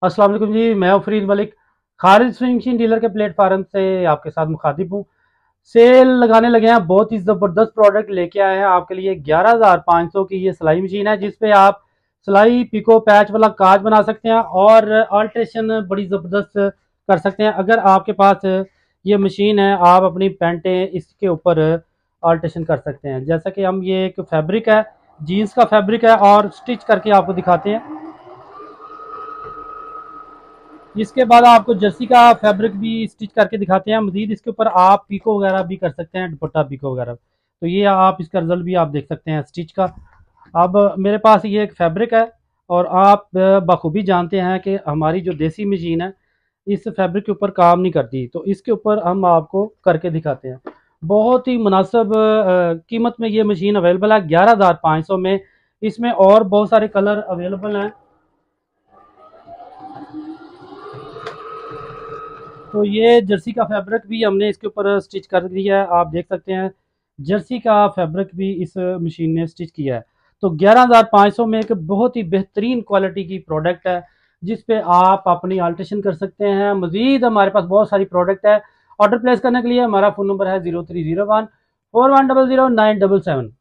अस्सलाम वालेकुम जी। मैं हूं Farid Malik, Khalid sewing machine dealer के प्लेटफार्म से आपके साथ मुखातिब हूँ। सेल लगाने लगे हैं, बहुत ही ज़बरदस्त प्रोडक्ट लेके आए हैं आपके लिए। 11,500 की ये सिलाई मशीन है जिसपे आप सिलाई पिको पैच वाला काज बना सकते हैं और अल्ट्रेशन बड़ी ज़बरदस्त कर सकते हैं। अगर आपके पास ये मशीन है, आप अपनी पेंटें इसके ऊपर अल्ट्रेशन कर सकते हैं। जैसा कि हम, ये एक फैब्रिक है, जीन्स का फैब्रिक है और स्टिच करके आपको दिखाते हैं। इसके बाद आपको जर्सी का फैब्रिक भी स्टिच करके दिखाते हैं। मजीद इसके ऊपर आप पीको वगैरह भी कर सकते हैं, दुपट्टा पीको वगैरह। तो ये आप इसका रिजल्ट भी आप देख सकते हैं स्टिच का। अब मेरे पास ये एक फैब्रिक है और आप बखूबी जानते हैं कि हमारी जो देसी मशीन है इस फैब्रिक के ऊपर काम नहीं करती, तो इसके ऊपर हम आपको करके दिखाते हैं। बहुत ही मुनासिब कीमत में ये मशीन अवेलेबल है, 11,500 में। इसमें और बहुत सारे कलर अवेलेबल हैं। तो ये जर्सी का फैब्रिक भी हमने इसके ऊपर स्टिच कर दिया है, आप देख सकते हैं। जर्सी का फैब्रिक भी इस मशीन ने स्टिच किया है। तो 11,500 में एक बहुत ही बेहतरीन क्वालिटी की प्रोडक्ट है जिस पे आप अपनी अल्ट्रेशन कर सकते हैं। मजीद हमारे पास बहुत सारी प्रोडक्ट है। ऑर्डर प्लेस करने के लिए हमारा फ़ोन नंबर है 0301 4100 977।